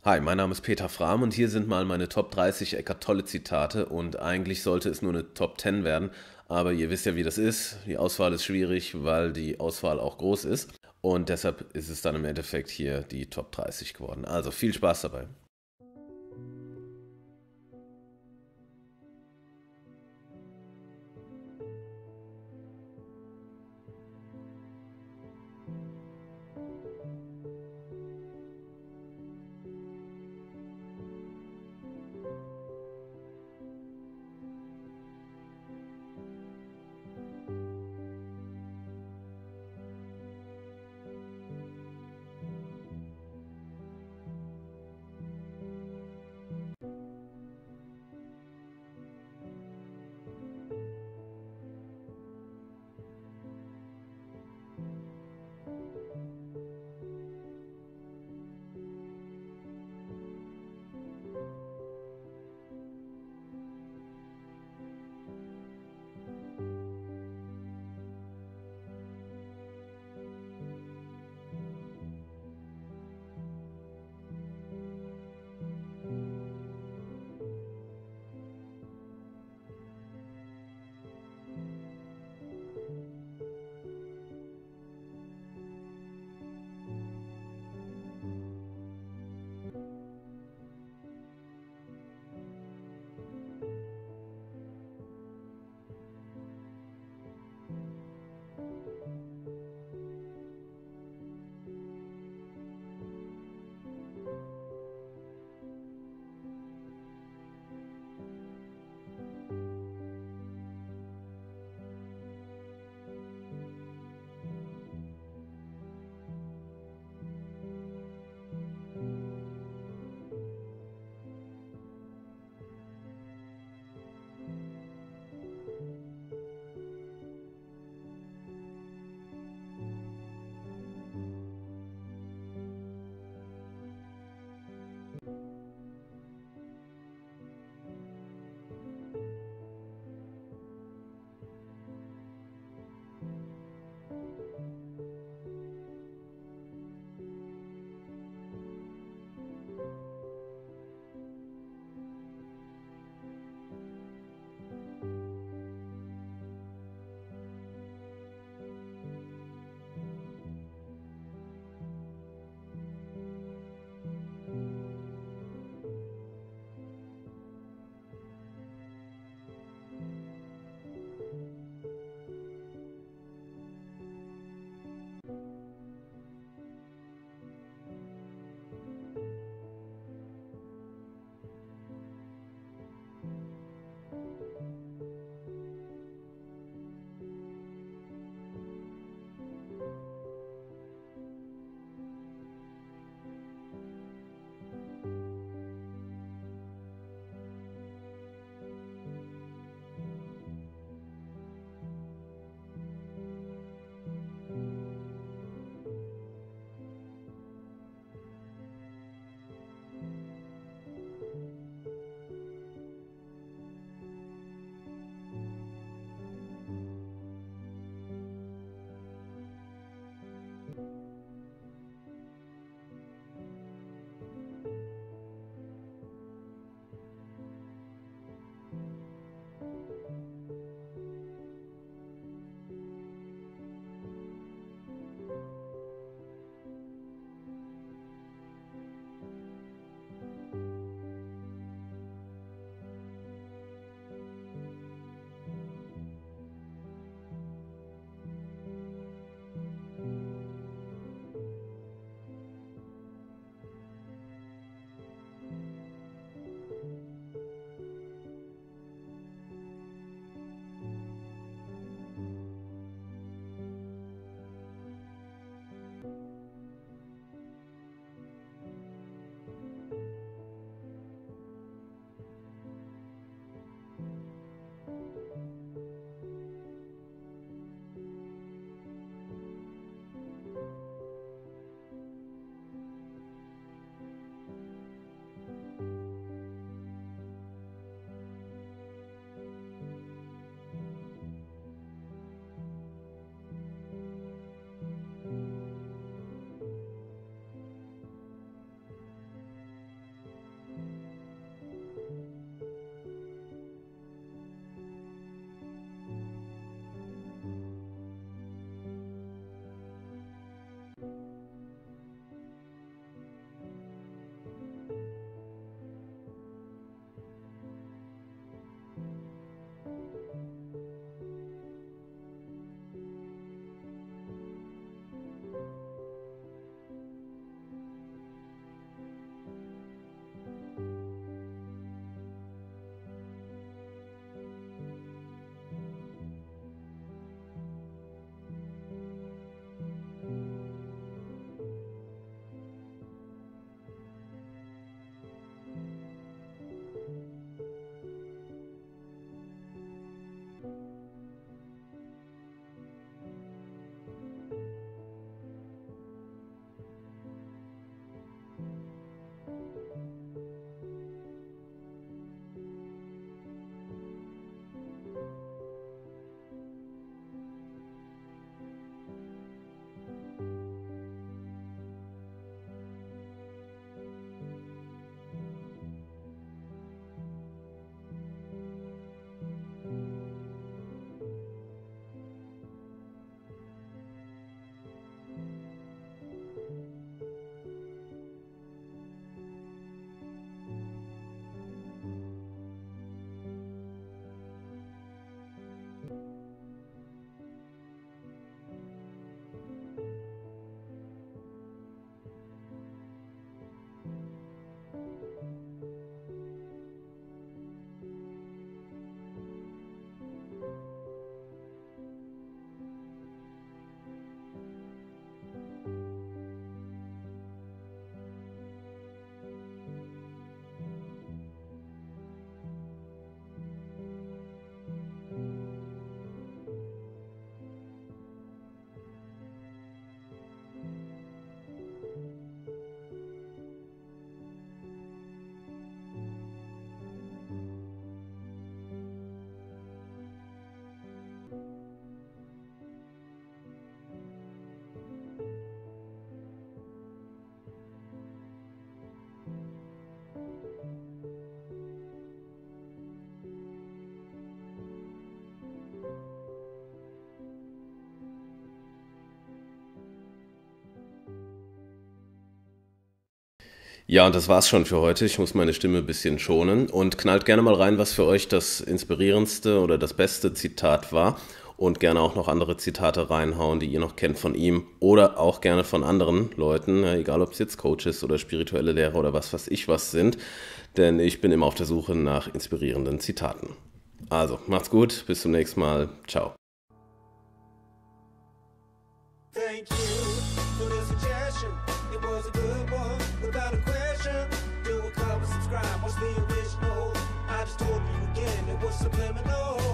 Hi, mein Name ist Peter Frahm und hier sind mal meine Top 30 Eckart Tolle Zitate und eigentlich sollte es nur eine Top 10 werden, aber ihr wisst ja, wie das ist. Die Auswahl ist schwierig, weil die Auswahl auch groß ist und deshalb ist es dann im Endeffekt hier die Top 30 geworden. Also viel Spaß dabei. Ja, und das war's schon für heute. Ich muss meine Stimme ein bisschen schonen und knallt gerne mal rein, was für euch das inspirierendste oder das beste Zitat war und gerne auch noch andere Zitate reinhauen, die ihr noch kennt von ihm oder auch gerne von anderen Leuten, ja, egal ob es jetzt Coaches oder spirituelle Lehrer oder was weiß ich was sind, denn ich bin immer auf der Suche nach inspirierenden Zitaten. Also, macht's gut, bis zum nächsten Mal. Ciao. Thank you for the suggestion. It was a good one, without a question. Do a cover, subscribe, watch the original. I just told you again, it was subliminal.